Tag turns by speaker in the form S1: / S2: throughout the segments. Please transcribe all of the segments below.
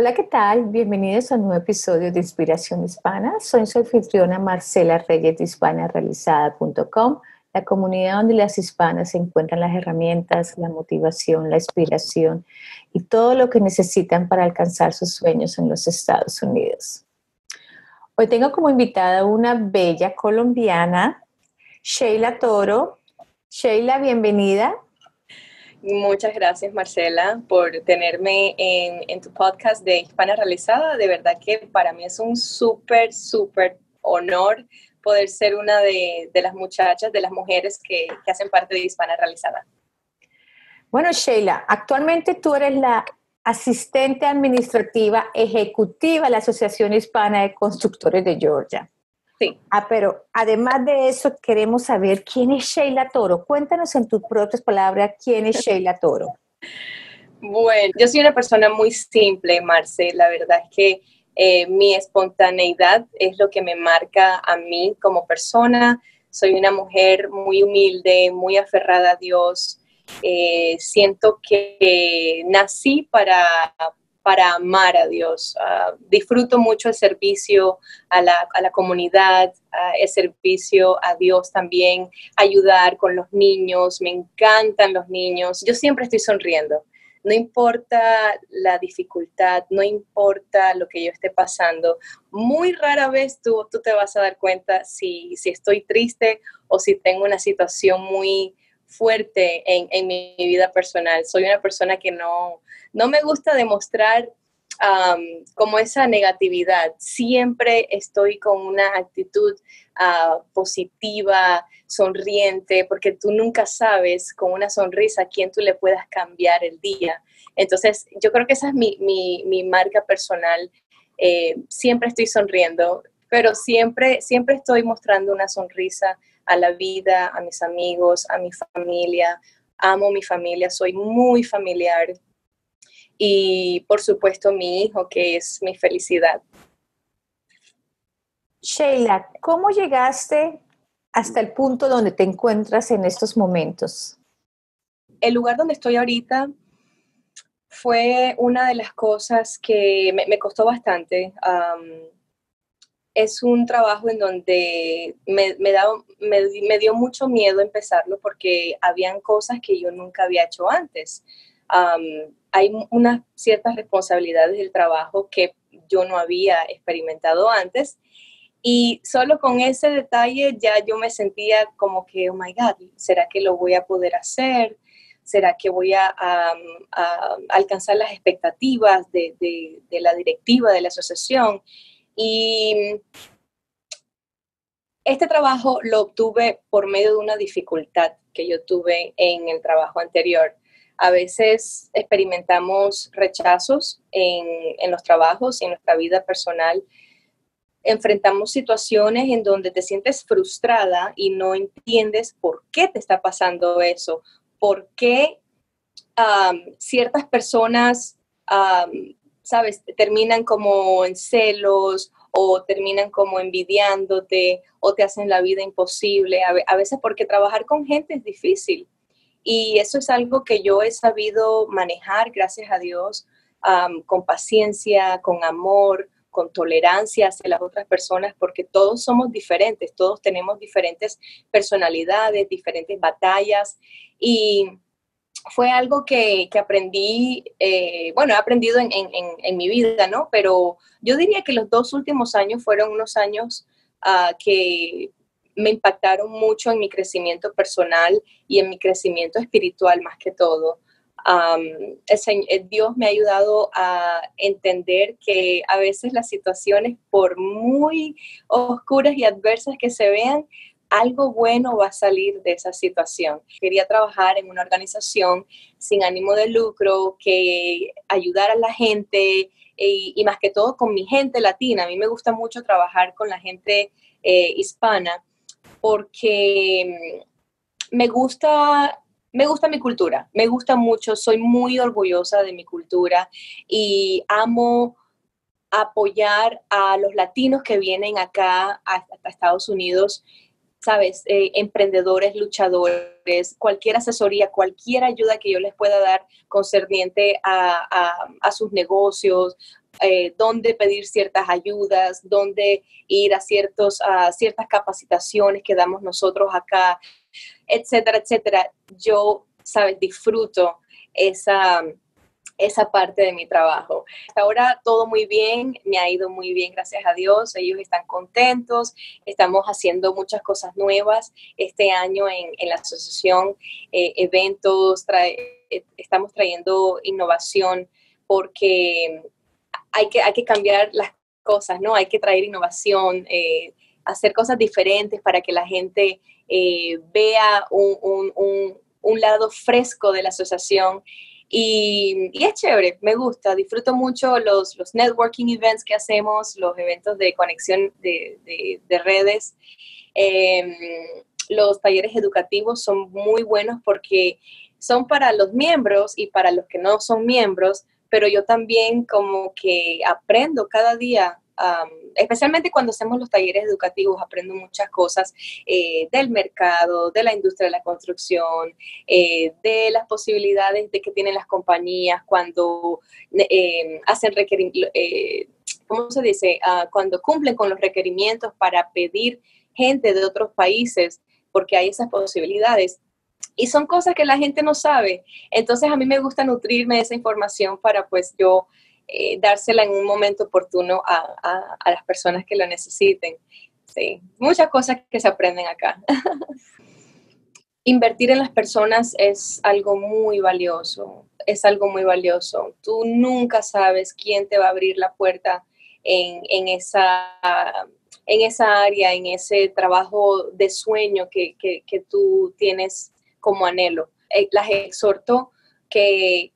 S1: Hola, ¿qué tal? Bienvenidos a un nuevo episodio de Inspiración Hispana. Soy su anfitriona Marcela Reyes de hispanarealizada.com, la comunidad donde las hispanas encuentran las herramientas, la motivación, la inspiración y todo lo que necesitan para alcanzar sus sueños en los Estados Unidos. Hoy tengo como invitada una bella colombiana, Sheila Toro. Sheila, bienvenida.
S2: Muchas gracias, Marcela, por tenerme en tu podcast de Hispana Realizada. De verdad que para mí es un súper honor poder ser una de las muchachas, de las mujeres que hacen parte de Hispana Realizada.
S1: Bueno, Sheila, actualmente tú eres la asistente administrativa ejecutiva de la Asociación Hispana de Constructores de Georgia.
S2: Sí.
S1: Pero además de eso, queremos saber quién es Sheila Toro. Cuéntanos en tus propias palabras quién es Sheila Toro.
S2: Bueno, yo soy una persona muy simple, Marce. La verdad es que mi espontaneidad es lo que me marca a mí como persona. Soy una mujer muy humilde, muy aferrada a Dios. Siento que nací para amar a Dios. Disfruto mucho el servicio a la comunidad, el servicio a Dios también, ayudar con los niños. Me encantan los niños. Yo siempre estoy sonriendo. No importa la dificultad, no importa lo que yo esté pasando. Muy rara vez tú te vas a dar cuenta si estoy triste o si tengo una situación muy fuerte en mi vida personal. Soy una persona que no me gusta demostrar como esa negatividad. Siempre estoy con una actitud positiva, sonriente, porque tú nunca sabes con una sonrisa a quién tú le puedas cambiar el día. Entonces, yo creo que esa es mi marca personal. Siempre estoy sonriendo, pero siempre estoy mostrando una sonrisa a la vida, a mis amigos, a mi familia. Amo mi familia, soy muy familiar. Y, por supuesto, mi hijo, que es mi felicidad.
S1: Sheila, ¿cómo llegaste hasta el punto donde te encuentras en estos momentos?
S2: El lugar donde estoy ahorita fue una de las cosas que me costó bastante. Es un trabajo en donde me dio mucho miedo empezarlo porque habían cosas que yo nunca había hecho antes. Hay unas ciertas responsabilidades del trabajo que yo no había experimentado antes. Y solo con ese detalle ya yo me sentía como que, oh my God, ¿será que lo voy a poder hacer? ¿Será que voy a alcanzar las expectativas de la directiva, de la asociación? Y este trabajo lo obtuve por medio de una dificultad que yo tuve en el trabajo anterior. A veces experimentamos rechazos en los trabajos y en nuestra vida personal. Enfrentamos situaciones en donde te sientes frustrada y no entiendes por qué te está pasando eso, por qué ciertas personas, sabes, terminan como en celos o terminan como envidiándote o te hacen la vida imposible. A veces porque trabajar con gente es difícil y eso es algo que yo he sabido manejar, gracias a Dios, con paciencia, con amor, con tolerancia hacia las otras personas, porque todos somos diferentes, todos tenemos diferentes personalidades, diferentes batallas, y fue algo que aprendí, bueno, he aprendido en mi vida, ¿no? Pero yo diría que los 2 últimos años fueron unos años que me impactaron mucho en mi crecimiento personal y en mi crecimiento espiritual más que todo. Dios me ha ayudado a entender que a veces las situaciones, por muy oscuras y adversas que se vean, algo bueno va a salir de esa situación. Quería trabajar en una organización sin ánimo de lucro, que ayudara a la gente y más que todo con mi gente latina. A mí me gusta mucho trabajar con la gente hispana porque me gusta mi cultura, me gusta mucho, soy muy orgullosa de mi cultura y amo apoyar a los latinos que vienen acá a Estados Unidos, sabes, emprendedores, luchadores, cualquier asesoría, cualquier ayuda que yo les pueda dar concerniente a sus negocios, dónde pedir ciertas ayudas, dónde ir a ciertas capacitaciones que damos nosotros acá, etcétera, etcétera. Yo, ¿sabes? Disfruto esa parte de mi trabajo. Hasta ahora todo muy bien, me ha ido muy bien, gracias a Dios. Ellos están contentos, estamos haciendo muchas cosas nuevas este año en la asociación, eventos, estamos trayendo innovación porque hay que cambiar las cosas, ¿no? Hay que traer innovación, hacer cosas diferentes para que la gente vea un lado fresco de la asociación. Y es chévere, me gusta, disfruto mucho los networking events que hacemos, los eventos de conexión de redes. Los talleres educativos son muy buenos porque son para los miembros y para los que no son miembros, pero yo también como que aprendo cada día, especialmente cuando hacemos los talleres educativos, aprendo muchas cosas del mercado, de la industria de la construcción, de las posibilidades de que tienen las compañías cuando hacen ¿cómo se dice? Cuando cumplen con los requerimientos para pedir gente de otros países, porque hay esas posibilidades. Y son cosas que la gente no sabe. Entonces a mí me gusta nutrirme de esa información para pues yo dársela en un momento oportuno a las personas que lo necesiten. Sí, muchas cosas que se aprenden acá. Invertir en las personas es algo muy valioso, es algo muy valioso. Tú nunca sabes quién te va a abrir la puerta en esa área, en ese trabajo de sueño que tú tienes como anhelo. Las exhorto que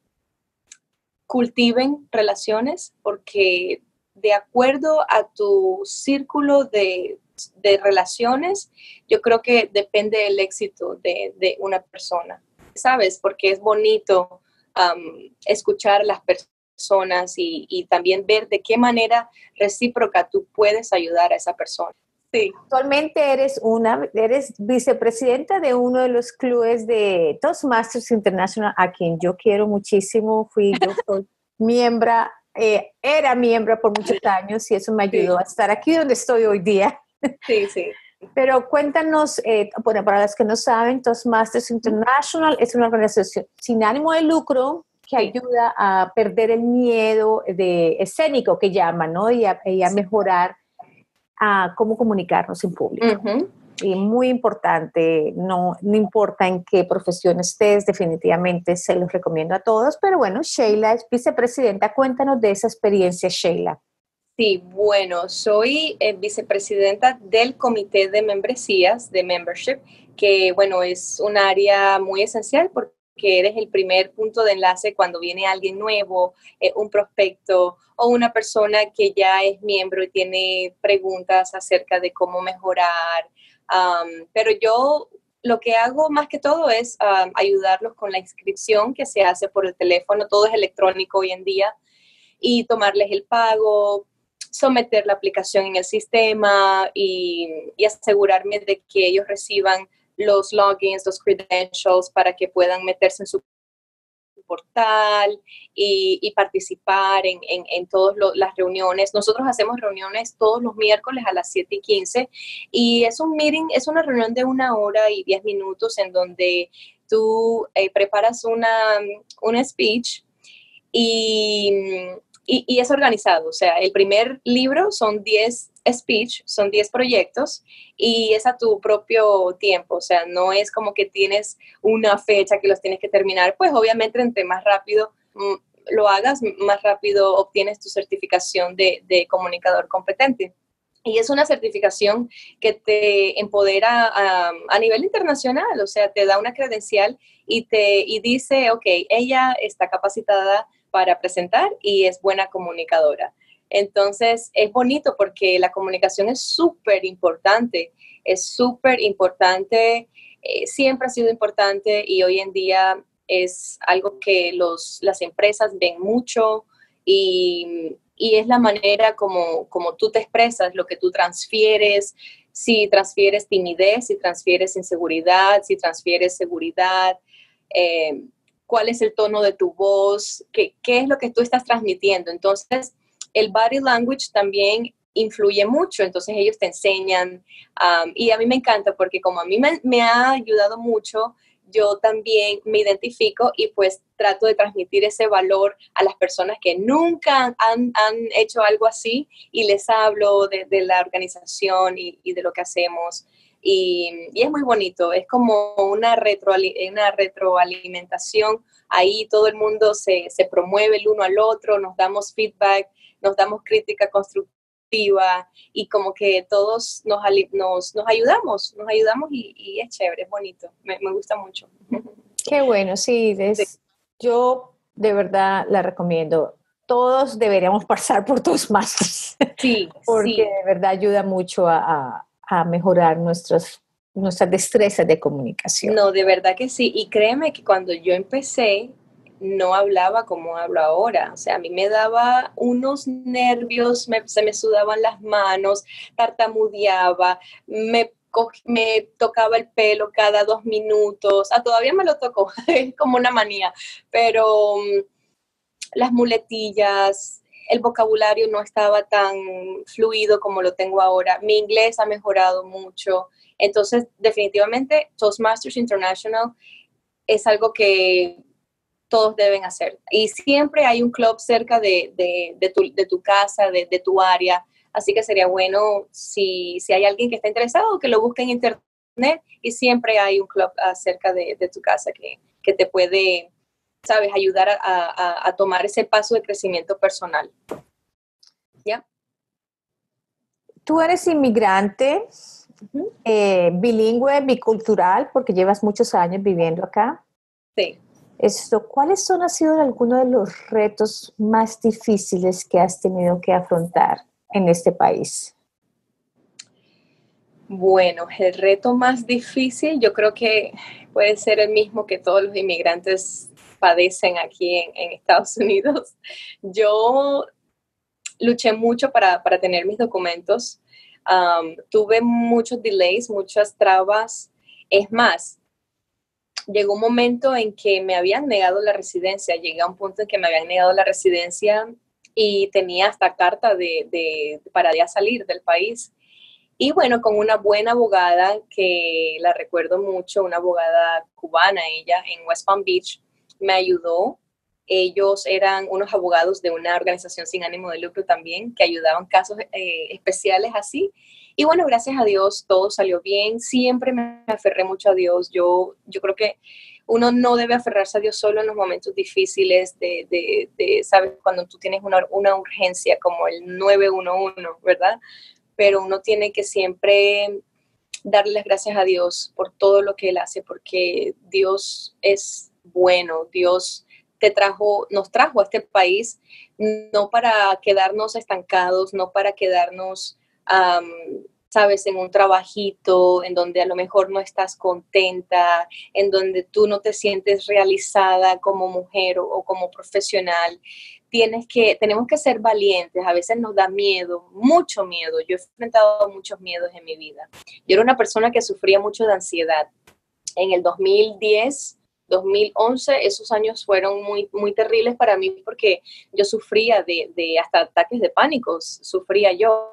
S2: cultiven relaciones porque de acuerdo a tu círculo de relaciones, yo creo que depende del éxito de una persona, ¿sabes? Porque es bonito escuchar a las personas y también ver de qué manera recíproca tú puedes ayudar a esa persona. Sí.
S1: Actualmente eres vicepresidenta de uno de los clubes de Toastmasters International, a quien yo quiero muchísimo. Yo soy miembro, era miembro por muchos años y eso me ayudó a estar aquí donde estoy hoy día.
S2: Sí, sí.
S1: Pero cuéntanos, bueno, para los que no saben, Toastmasters International es una organización sin ánimo de lucro que ayuda a perder el miedo escénico que llaman, ¿no? Y a mejorar a cómo comunicarnos en público.
S2: Uh-huh.
S1: Y muy importante, no importa en qué profesión estés, definitivamente se los recomiendo a todos, pero bueno, Sheila es vicepresidenta, cuéntanos de esa experiencia, Sheila.
S2: Sí, bueno, soy vicepresidenta del comité de membresías, de membership, que bueno, es un área muy esencial porque eres el primer punto de enlace cuando viene alguien nuevo, un prospecto o una persona que ya es miembro y tiene preguntas acerca de cómo mejorar. Pero yo lo que hago más que todo es ayudarlos con la inscripción que se hace por el teléfono, todo es electrónico hoy en día, y tomarles el pago, someter la aplicación en el sistema y asegurarme de que ellos reciban los logins, los credentials para que puedan meterse en su portal y participar en todas las reuniones. Nosotros hacemos reuniones todos los miércoles a las 7:15 y es un meeting, es una reunión de 1 hora y 10 minutos en donde tú preparas una speech y es organizado, o sea, el primer libro son 10 speech, son 10 proyectos y es a tu propio tiempo, o sea, no es como que tienes una fecha que los tienes que terminar, pues obviamente entre más rápido lo hagas, más rápido obtienes tu certificación de comunicador competente. Y es una certificación que te empodera a nivel internacional, o sea, te da una credencial y dice, ok, ella está capacitada para presentar y es buena comunicadora. Entonces, es bonito porque la comunicación es súper importante, siempre ha sido importante y hoy en día es algo que las empresas ven mucho y es la manera como tú te expresas, lo que tú transfieres, si transfieres timidez, si transfieres inseguridad, si transfieres seguridad, cuál es el tono de tu voz, qué es lo que tú estás transmitiendo. Entonces, el body language también influye mucho, entonces ellos te enseñan, y a mí me encanta porque como a mí me ha ayudado mucho, yo también me identifico y pues trato de transmitir ese valor a las personas que nunca han hecho algo así, y les hablo de la organización y de lo que hacemos. Y es muy bonito, es como una retroalimentación. Ahí todo el mundo se promueve el uno al otro, nos damos feedback, nos damos crítica constructiva, y como que todos nos ayudamos, y es chévere, es bonito, me gusta mucho.
S1: Qué bueno, sí,
S2: Sí,
S1: yo de verdad la recomiendo. Todos deberíamos pasar por Toastmasters
S2: sí,
S1: porque
S2: sí.
S1: de verdad ayuda mucho a mejorar nuestras destrezas de comunicación.
S2: No, de verdad que sí. Y créeme que cuando yo empecé, no hablaba como hablo ahora. O sea, a mí me daba unos nervios, se me sudaban las manos, tartamudeaba, me tocaba el pelo cada 2 minutos. Todavía me lo tocó, es como una manía. Pero las muletillas, el vocabulario no estaba tan fluido como lo tengo ahora. Mi inglés ha mejorado mucho. Entonces, definitivamente, Toastmasters International es algo que todos deben hacer. Y siempre hay un club cerca de tu casa, de tu área. Así que sería bueno si hay alguien que está interesado, que lo busque en internet, y siempre hay un club cerca de tu casa que te puede, sabes, ayudar a tomar ese paso de crecimiento personal. ¿Ya?
S1: Tú eres inmigrante,
S2: Uh-huh.
S1: bilingüe, bicultural, porque llevas muchos años viviendo acá.
S2: Sí.
S1: ¿Cuáles han sido algunos de los retos más difíciles que has tenido que afrontar en este país?
S2: Bueno, el reto más difícil yo creo que puede ser el mismo que todos los inmigrantes padecen aquí en Estados Unidos. Yo luché mucho para tener mis documentos. Tuve muchos delays, muchas trabas. Es más, llegó un momento en que me habían negado la residencia. Llegué a un punto en que me habían negado la residencia y tenía hasta carta para ya salir del país. Y bueno, con una buena abogada que la recuerdo mucho, una abogada cubana, ella en West Palm Beach, me ayudó. Ellos eran unos abogados de una organización sin ánimo de lucro también, que ayudaban casos especiales así. Y bueno, gracias a Dios todo salió bien. Siempre me aferré mucho a Dios. Yo creo que uno no debe aferrarse a Dios solo en los momentos difíciles ¿sabes? Cuando tú tienes una urgencia como el 911, ¿verdad? Pero uno tiene que siempre darle las gracias a Dios por todo lo que Él hace, porque Dios es bueno. Dios nos trajo a este país no para quedarnos estancados, no para quedarnos, sabes, en un trabajito en donde a lo mejor no estás contenta, en donde tú no te sientes realizada como mujer o como profesional. Tenemos que ser valientes. A veces nos da miedo, mucho miedo. Yo he enfrentado muchos miedos en mi vida. Yo era una persona que sufría mucho de ansiedad. En el 2010, 2011, esos años fueron muy, muy terribles para mí porque yo sufría de hasta ataques de pánico, sufría yo.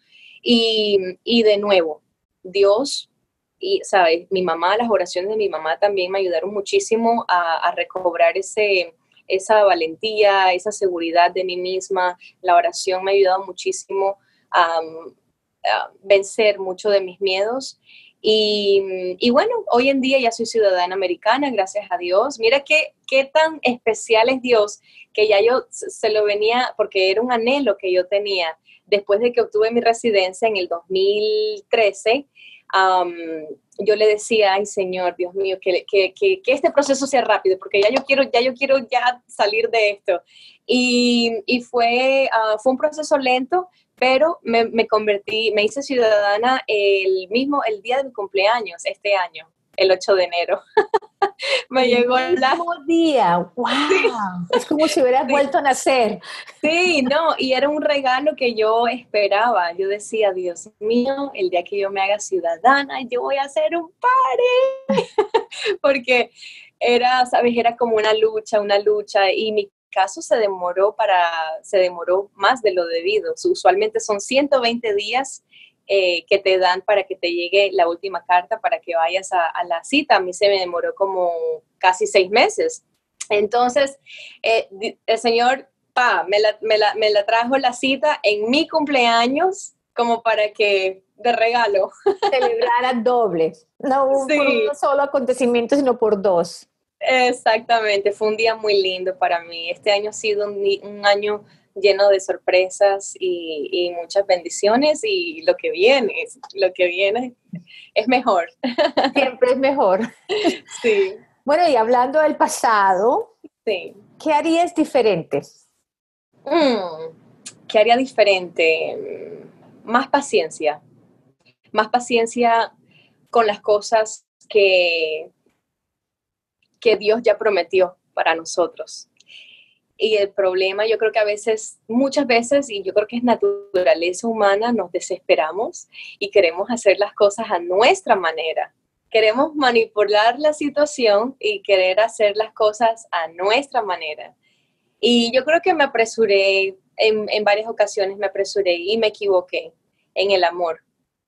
S2: Y de nuevo, Dios y, ¿sabes? Mi mamá, las oraciones de mi mamá también me ayudaron muchísimo a recobrar esa valentía, esa seguridad de mí misma. La oración me ha ayudado muchísimo a vencer mucho de mis miedos. Y bueno, hoy en día ya soy ciudadana americana, gracias a Dios. Mira qué tan especial es Dios, que ya yo se lo venía, porque era un anhelo que yo tenía después de que obtuve mi residencia en el 2013. Yo le decía, ay Señor, Dios mío, que este proceso sea rápido, porque ya yo quiero ya salir de esto. Y fue un proceso lento, pero me hice ciudadana el día de mi cumpleaños, este año, el 8 de enero. Me
S1: El
S2: llegó
S1: mismo día, wow,
S2: Sí,
S1: es como si hubieras
S2: sí.
S1: vuelto a nacer.
S2: Sí, no, y era un regalo que yo esperaba. Yo decía, Dios mío, el día que yo me haga ciudadana, yo voy a hacer un party, porque era, sabes, era como una lucha, y mi caso se demoró más de lo debido. Usualmente son 120 días que te dan para que te llegue la última carta para que vayas a la cita. A mí se me demoró como casi 6 meses. Entonces, el señor me la trajo la cita en mi cumpleaños como para que, de regalo.
S1: Celebrar doble, no
S2: Sí.
S1: por un solo acontecimiento, sino por dos.
S2: Exactamente, fue un día muy lindo para mí. Este año ha sido un año lleno de sorpresas y muchas bendiciones y lo que viene es mejor.
S1: Siempre es mejor.
S2: Sí,
S1: Bueno, y hablando del pasado,
S2: sí.
S1: ¿qué harías diferente?
S2: ¿Qué haría diferente? Más paciencia con las cosas que Dios ya prometió para nosotros. Y el problema, yo creo que muchas veces, y yo creo que es naturaleza humana, nos desesperamos y queremos hacer las cosas a nuestra manera. Queremos manipular la situación y querer hacer las cosas a nuestra manera. Y yo creo que me apresuré, en varias ocasiones me apresuré y me equivoqué en el amor.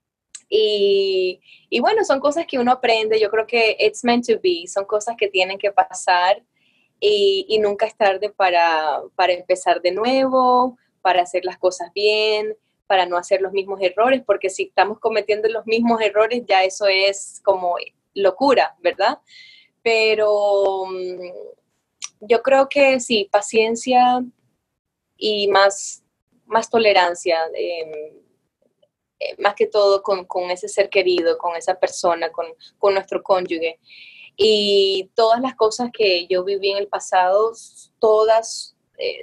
S2: Y bueno, son cosas que uno aprende, yo creo que it's meant to be, son cosas que tienen que pasar y nunca es tarde para empezar de nuevo, para hacer las cosas bien, para no hacer los mismos errores, porque si estamos cometiendo los mismos errores ya eso es como locura, ¿verdad? Pero yo creo que sí, paciencia y más tolerancia. Más que todo con ese ser querido, con esa persona, con nuestro cónyuge. Y todas las cosas que yo viví en el pasado, todas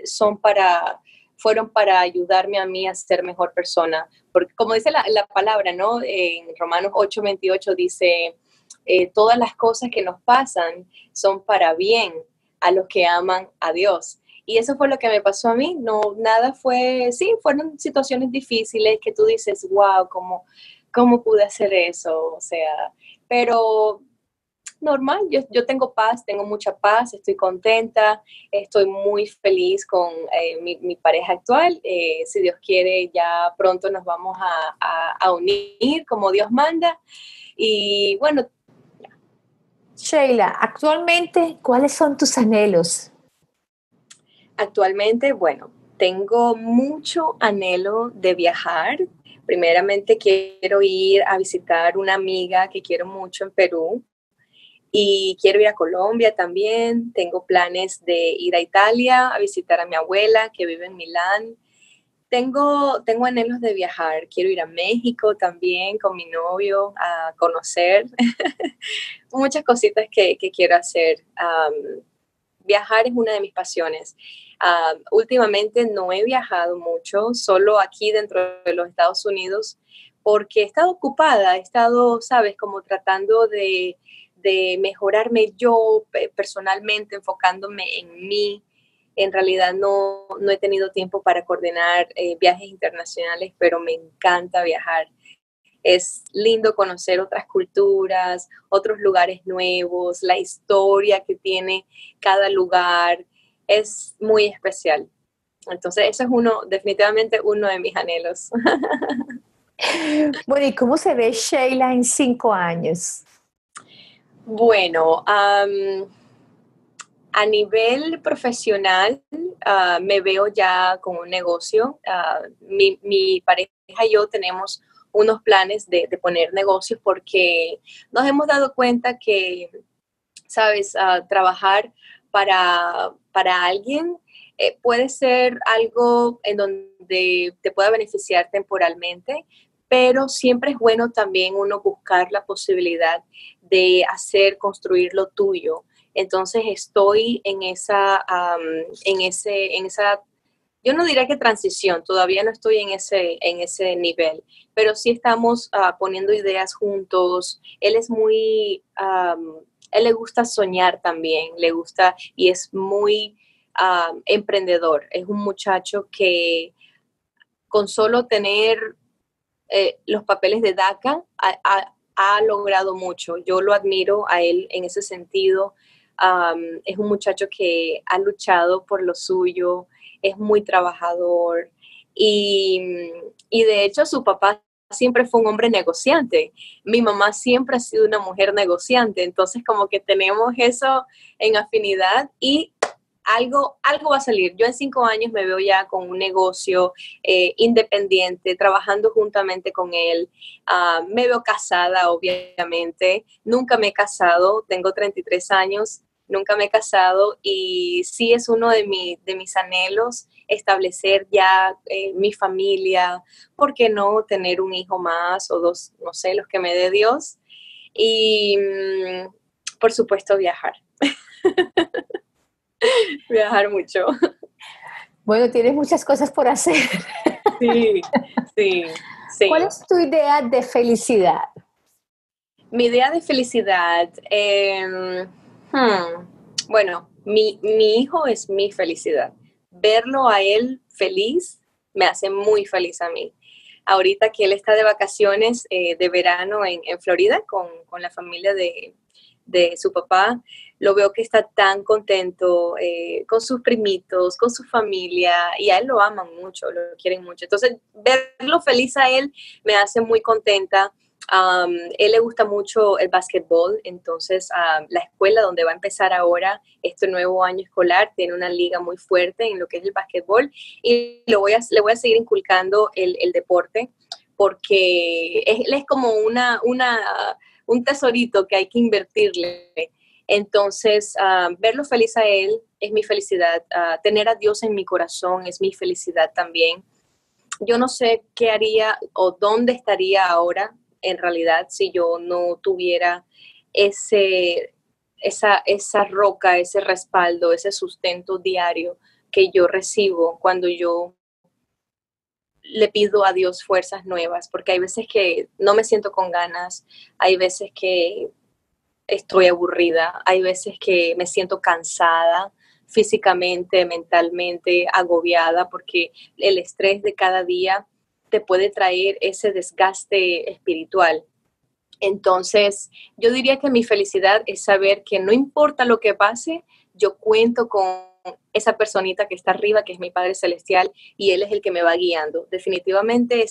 S2: fueron para ayudarme a mí a ser mejor persona. Porque como dice la palabra, ¿no? En Romanos 8:28 dice, todas las cosas que nos pasan son para bien a los que aman a Dios. Y eso fue lo que me pasó a mí. No, nada fue, sí, fueron situaciones difíciles que tú dices, wow, ¿cómo pude hacer eso? O sea, pero normal, yo tengo paz, tengo mucha paz, estoy contenta, estoy muy feliz con mi pareja actual. Si Dios quiere, ya pronto nos vamos a unir como Dios manda. Y bueno.
S1: Sheila, actualmente, ¿cuáles son tus anhelos?
S2: Actualmente, bueno, tengo mucho anhelo de viajar. Primeramente quiero ir a visitar una amiga que quiero mucho en Perú y quiero ir a Colombia también. Tengo planes de ir a Italia a visitar a mi abuela que vive en Milán. Tengo anhelos de viajar. Quiero ir a México también con mi novio a conocer. Muchas cositas que quiero hacer. Viajar es una de mis pasiones. Últimamente no he viajado mucho, solo aquí dentro de los Estados Unidos, porque he estado ocupada, he estado, sabes, como tratando de mejorarme yo personalmente, enfocándome en mí. En realidad no he tenido tiempo para coordinar viajes internacionales, pero me encanta viajar. Es lindo conocer otras culturas, otros lugares nuevos, la historia que tiene cada lugar. Es muy especial. Entonces, eso es definitivamente uno de mis anhelos.
S1: Bueno, ¿y cómo se ve Sheila en 5 años?
S2: Bueno, a nivel profesional, me veo ya con un negocio. Mi pareja y yo tenemos unos planes de poner negocios porque nos hemos dado cuenta que, sabes, trabajar para alguien puede ser algo en donde te pueda beneficiar temporalmente, pero siempre es bueno también uno buscar la posibilidad de construir lo tuyo. Entonces estoy en esa, yo no diría que transición, todavía no estoy en ese nivel, pero sí estamos poniendo ideas juntos. Él le gusta soñar también, le gusta y es muy emprendedor. Es un muchacho que con solo tener los papeles de DACA ha logrado mucho. Yo lo admiro a él en ese sentido. Es un muchacho que ha luchado por lo suyo, es muy trabajador y de hecho su papá siempre fue un hombre negociante. Mi mamá siempre ha sido una mujer negociante, entonces como que tenemos eso en afinidad y algo va a salir. Yo en 5 años me veo ya con un negocio independiente, trabajando juntamente con él. Me veo casada, obviamente. Nunca me he casado, tengo 33 años, nunca me he casado y sí es uno de mis anhelos establecer ya mi familia, ¿por qué no tener un hijo más o dos, no sé, los que me dé Dios? Y por supuesto viajar. Viajar mucho.
S1: Bueno, tienes muchas cosas por hacer.
S2: Sí, sí, sí.
S1: ¿Cuál es tu idea de felicidad?
S2: Mi idea de felicidad, bueno, mi hijo es mi felicidad. Verlo a él feliz me hace muy feliz a mí. Ahorita que él está de vacaciones de verano en Florida con la familia de su papá, lo veo que está tan contento con sus primitos, con su familia, y a él lo aman mucho, lo quieren mucho. Entonces, verlo feliz a él me hace muy contenta. Él le gusta mucho el básquetbol, entonces la escuela donde va a empezar ahora este nuevo año escolar tiene una liga muy fuerte en lo que es el básquetbol y le voy a seguir inculcando el deporte porque él es como un tesorito que hay que invertirle. Entonces, verlo feliz a él es mi felicidad. Tener a Dios en mi corazón es mi felicidad también. Yo no sé qué haría o dónde estaría ahora, en realidad, si yo no tuviera esa roca, ese respaldo, ese sustento diario que yo recibo cuando yo le pido a Dios fuerzas nuevas, porque hay veces que no me siento con ganas, hay veces que estoy aburrida, hay veces que me siento cansada físicamente, mentalmente, agobiada, porque el estrés de cada día te puede traer ese desgaste espiritual. Entonces, yo diría que mi felicidad es saber que no importa lo que pase, yo cuento con esa personita que está arriba, que es mi Padre Celestial, y Él es el que me va guiando. Definitivamente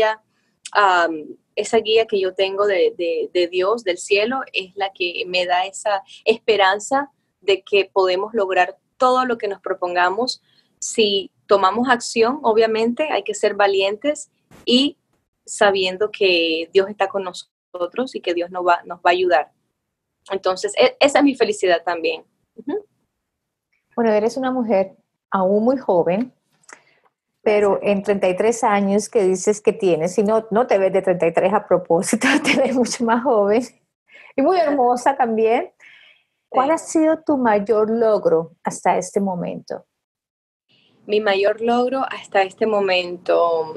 S2: esa guía que yo tengo de Dios, del cielo, es la que me da esa esperanza de que podemos lograr todo lo que nos propongamos. Si tomamos acción, obviamente hay que ser valientes y sabiendo que Dios está con nosotros y que Dios nos va a ayudar. Entonces, esa es mi felicidad también. Uh-huh.
S1: Bueno, eres una mujer aún muy joven, pero en 33 años que dices que tienes, y no te ves de 33 a propósito, te ves mucho más joven y muy hermosa también. ¿Cuál ha sido tu mayor logro hasta este momento?
S2: Mi mayor logro hasta este momento,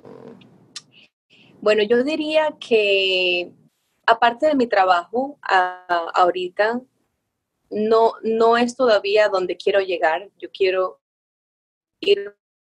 S2: bueno, yo diría que aparte de mi trabajo ahorita, no es todavía donde quiero llegar. Yo quiero ir.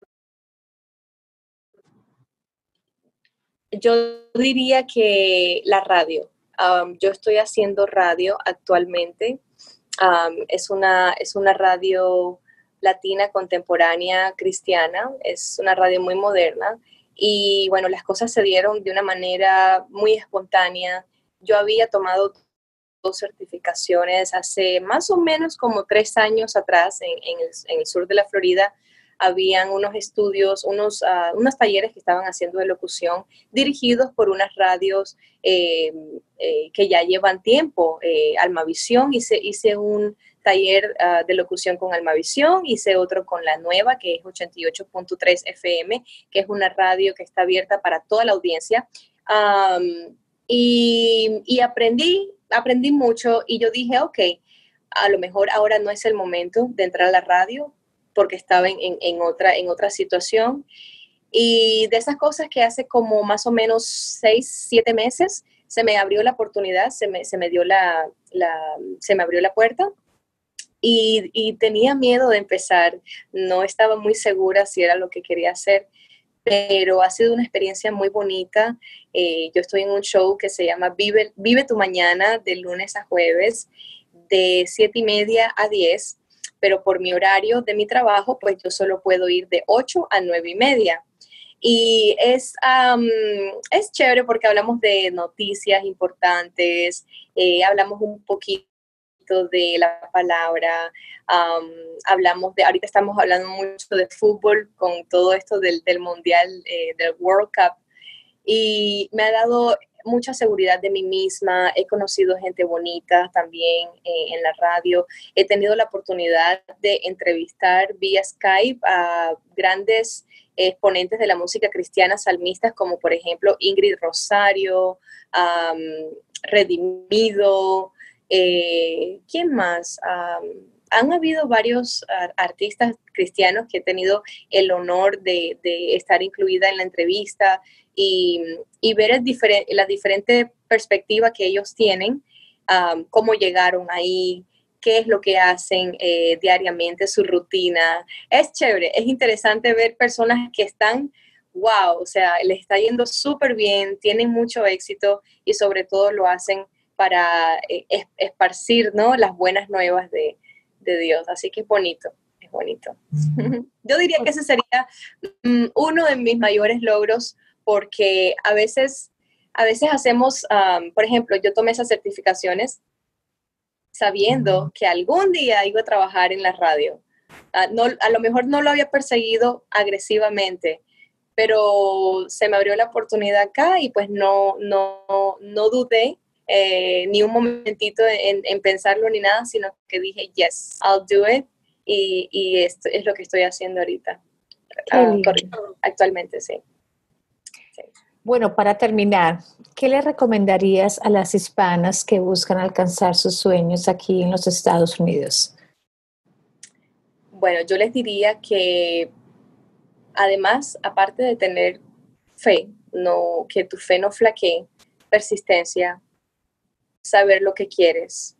S2: Yo diría que la radio. Yo estoy haciendo radio actualmente. Es una radio latina, contemporánea, cristiana. Es una radio muy moderna. Y bueno, las cosas se dieron de una manera muy espontánea. Yo había tomado 2 certificaciones hace más o menos como 3 años atrás en el sur de la Florida. Habían unos estudios, unos talleres que estaban haciendo de locución dirigidos por unas radios que ya llevan tiempo. Almavisión, hice un taller de locución con Almavisión, hice otro con La Nueva, que es 88.3 FM, que es una radio que está abierta para toda la audiencia. Y aprendí mucho y yo dije, ok, a lo mejor ahora no es el momento de entrar a la radio porque estaba en otra situación. Y de esas cosas que hace como más o menos 6, 7 meses se me abrió la oportunidad, se me abrió la puerta y tenía miedo de empezar. No estaba muy segura si era lo que quería hacer, pero ha sido una experiencia muy bonita. Yo estoy en un show que se llama Vive tu Mañana, de lunes a jueves. de 7:30 a 10, pero por mi horario de mi trabajo, pues yo solo puedo ir de 8 a 9:30. Y es chévere porque hablamos de noticias importantes, hablamos un poquito de la palabra, ahorita estamos hablando mucho de fútbol con todo esto del Mundial, del World Cup, y me ha dado mucha seguridad de mí misma. He conocido gente bonita también en la radio. He tenido la oportunidad de entrevistar vía Skype a grandes exponentes de la música cristiana salmistas, como por ejemplo Ingrid Rosario, Redimido, ¿quién más? Han habido varios artistas cristianos que he tenido el honor de estar incluida en la entrevista y ver la diferente perspectiva que ellos tienen, cómo llegaron ahí, qué es lo que hacen diariamente, su rutina. Es chévere, es interesante ver personas que están, wow, o sea, les está yendo súper bien, tienen mucho éxito y sobre todo lo hacen para esparcir, ¿no?, las buenas nuevas de Dios. Así que es bonito, es bonito. Yo diría que ese sería uno de mis mayores logros, porque a veces hacemos, por ejemplo, yo tomé esas certificaciones sabiendo que algún día iba a trabajar en la radio. No, a lo mejor no lo había perseguido agresivamente, pero se me abrió la oportunidad acá y pues no dudé ni un momentito en pensarlo ni nada, sino que dije, yes, I'll do it, y esto es lo que estoy haciendo ahorita, actualmente, sí.
S1: Bueno, para terminar, ¿qué le recomendarías a las hispanas que buscan alcanzar sus sueños aquí en los Estados Unidos?
S2: Bueno, yo les diría que además, aparte de tener fe, que tu fe no flaquee, persistencia, saber lo que quieres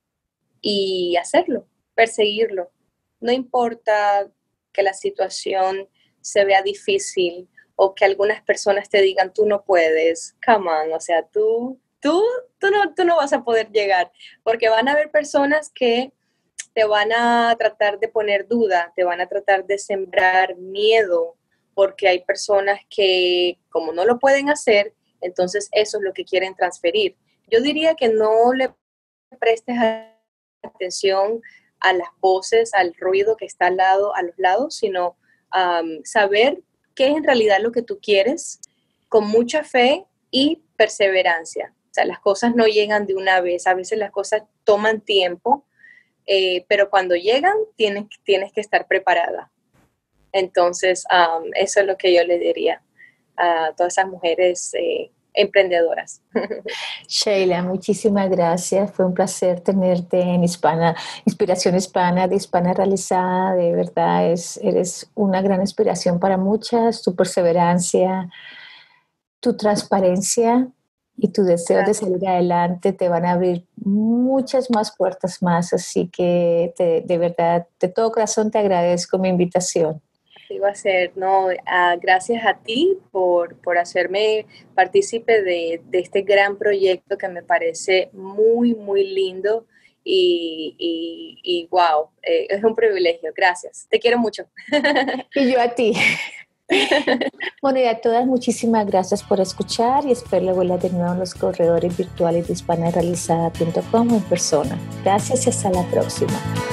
S2: y hacerlo, perseguirlo. No importa que la situación se vea difícil o que algunas personas te digan, tú no puedes, come on, o sea, tú no vas a poder llegar, porque van a haber personas que te van a tratar de poner duda, te van a tratar de sembrar miedo, porque hay personas que, como no lo pueden hacer, entonces eso es lo que quieren transferir. Yo diría que no le prestes atención a las voces, al ruido que está a los lados, sino saber qué es en realidad lo que tú quieres, con mucha fe y perseverancia. O sea, las cosas no llegan de una vez, a veces las cosas toman tiempo, pero cuando llegan tienes que estar preparada. Entonces, eso es lo que yo le diría a todas esas mujeres emprendedoras.
S1: Sheila, muchísimas gracias. Fue un placer tenerte en Inspiración Hispana, de Hispana Realizada. De verdad, eres una gran inspiración para muchas. Tu perseverancia, tu transparencia y tu deseo de salir adelante te van a abrir muchas más puertas más. Así que de verdad, de todo corazón te agradezco mi invitación.
S2: Va a ser, no, gracias a ti por hacerme partícipe de este gran proyecto que me parece muy, muy lindo y wow, es un privilegio. Gracias, te quiero mucho.
S1: Y yo a ti. Bueno, y a todas, muchísimas gracias por escuchar y espero verlas de nuevo en los corredores virtuales de hispanarealizada.com en persona. Gracias y hasta la próxima.